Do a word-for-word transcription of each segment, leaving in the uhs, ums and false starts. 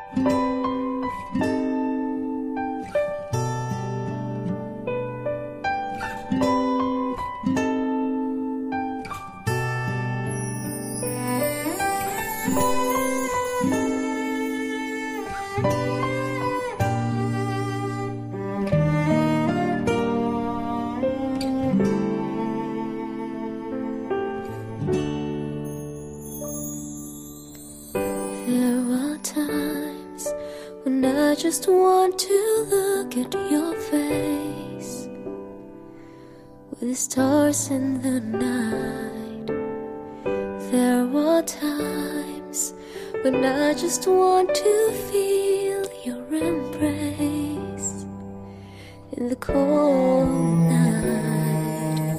There are times when I just want to look at your face, with the stars in the night. There are times when I just want to feel your embrace in the cold night.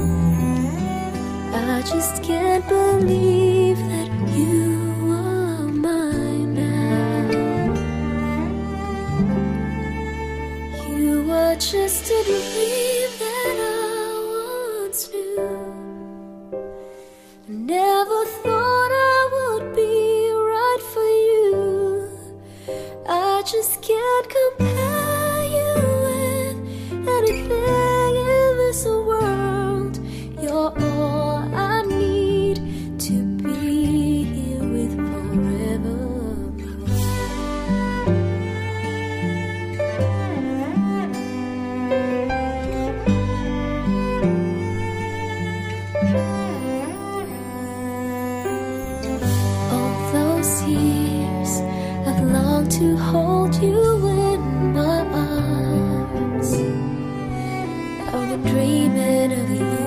I just can't believe that you are mine now. You are just a dream that I once knew. Never thought I would be right for you. I just can't compare you with anything in this world. You're all I need to be here with forever. All those years I've longed to hold you in my arms. I've been dreaming of you.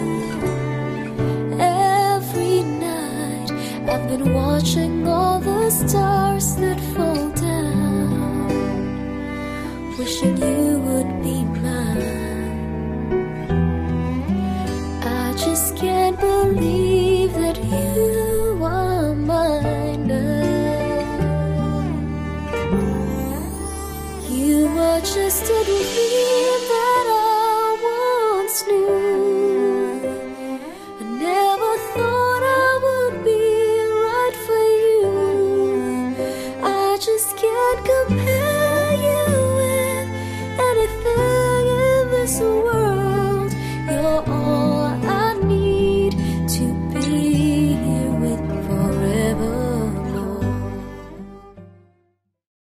Every night I've been watching all the stars that fall down, wishing you would be mine. I just can't believe that you